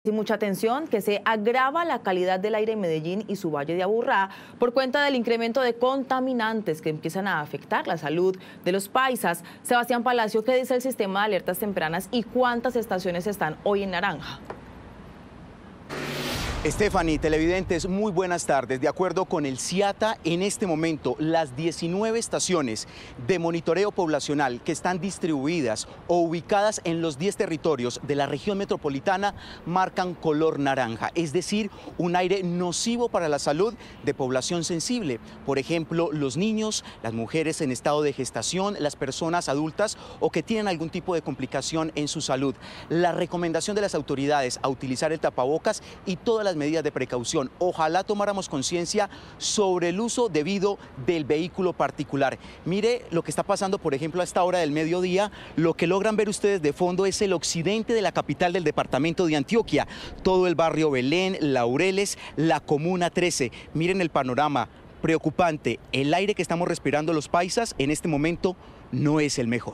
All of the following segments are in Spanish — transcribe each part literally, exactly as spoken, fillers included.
Y mucha atención, que se agrava la calidad del aire en Medellín y su Valle de Aburrá por cuenta del incremento de contaminantes que empiezan a afectar la salud de los paisas. Sebastián Palacio, ¿qué dice el sistema de alertas tempranas y cuántas estaciones están hoy en naranja? Stephanie, televidentes, muy buenas tardes. De acuerdo con el CIATA, en este momento las diecinueve estaciones de monitoreo poblacional que están distribuidas o ubicadas en los diez territorios de la región metropolitana marcan color naranja, es decir, un aire nocivo para la salud de población sensible. Por ejemplo, los niños, las mujeres en estado de gestación, las personas adultas o que tienen algún tipo de complicación en su salud. La recomendación de las autoridades a utilizar el tapabocas y todas las medidas de precaución. Ojalá tomáramos conciencia sobre el uso debido del vehículo particular. Mire lo que está pasando, por ejemplo, a esta hora del mediodía. Lo que logran ver ustedes de fondo es el occidente de la capital del departamento de Antioquia. Todo el barrio Belén, Laureles, la Comuna trece. Miren el panorama preocupante. El aire que estamos respirando los paisas en este momento no es el mejor.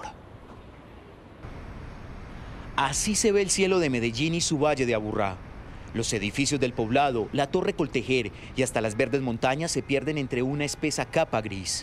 Así se ve el cielo de Medellín y su Valle de Aburrá. Los edificios del poblado, la Torre Coltejer y hasta las verdes montañas se pierden entre una espesa capa gris.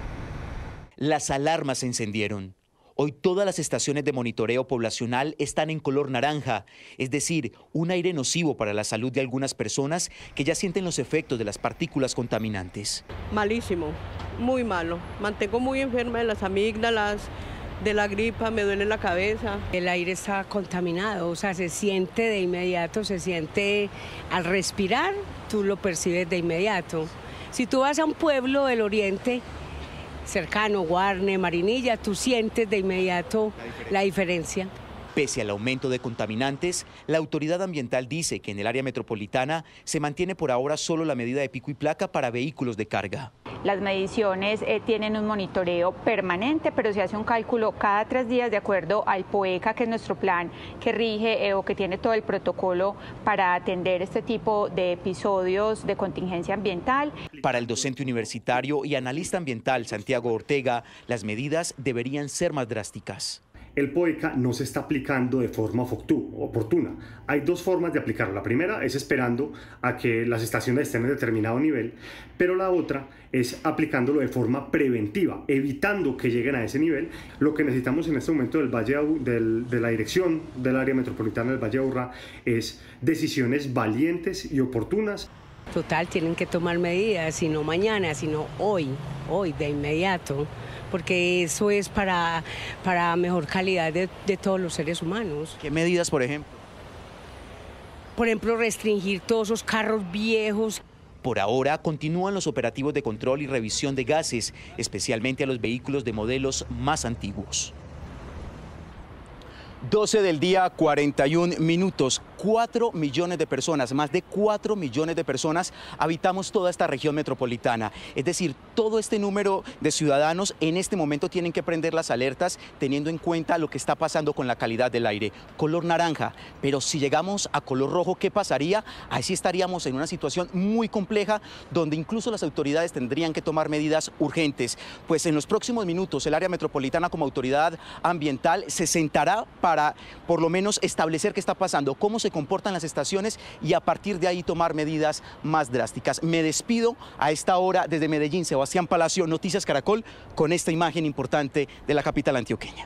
Las alarmas se encendieron. Hoy todas las estaciones de monitoreo poblacional están en color naranja, es decir, un aire nocivo para la salud de algunas personas que ya sienten los efectos de las partículas contaminantes. Malísimo, muy malo. Mantengo muy enferma de las amígdalas, de la gripa, me duele la cabeza. El aire está contaminado, o sea, se siente de inmediato, se siente al respirar, tú lo percibes de inmediato. Si tú vas a un pueblo del oriente cercano, Guarne, Marinilla, tú sientes de inmediato la diferencia. La diferencia. Pese al aumento de contaminantes, la autoridad ambiental dice que en el área metropolitana se mantiene por ahora solo la medida de pico y placa para vehículos de carga. Las mediciones eh, tienen un monitoreo permanente, pero se hace un cálculo cada tres días de acuerdo al POECA, que es nuestro plan que rige eh, o que tiene todo el protocolo para atender este tipo de episodios de contingencia ambiental. Para el docente universitario y analista ambiental Santiago Ortega, las medidas deberían ser más drásticas. El POECA no se está aplicando de forma oportuna. Hay dos formas de aplicarlo. La primera es esperando a que las estaciones estén en determinado nivel, pero la otra es aplicándolo de forma preventiva, evitando que lleguen a ese nivel. Lo que necesitamos en este momento del Valle del, de la dirección del área metropolitana del Valle de Aburrá es decisiones valientes y oportunas. Total, tienen que tomar medidas, y no mañana, sino hoy, hoy, de inmediato, porque eso es para, para mejor calidad de, de todos los seres humanos. ¿Qué medidas, por ejemplo? Por ejemplo, restringir todos esos carros viejos. Por ahora continúan los operativos de control y revisión de gases, especialmente a los vehículos de modelos más antiguos. doce del día, cuarenta y un minutos. cuatro millones de personas, más de cuatro millones de personas habitamos toda esta región metropolitana. Es decir, todo este número de ciudadanos en este momento tienen que prender las alertas teniendo en cuenta lo que está pasando con la calidad del aire. Color naranja, pero si llegamos a color rojo, ¿qué pasaría? Ahí sí estaríamos en una situación muy compleja donde incluso las autoridades tendrían que tomar medidas urgentes. Pues en los próximos minutos el área metropolitana como autoridad ambiental se sentará para para por lo menos establecer qué está pasando, cómo se comportan las estaciones y a partir de ahí tomar medidas más drásticas. Me despido a esta hora desde Medellín. Sebastián Palacio, Noticias Caracol, con esta imagen importante de la capital antioqueña.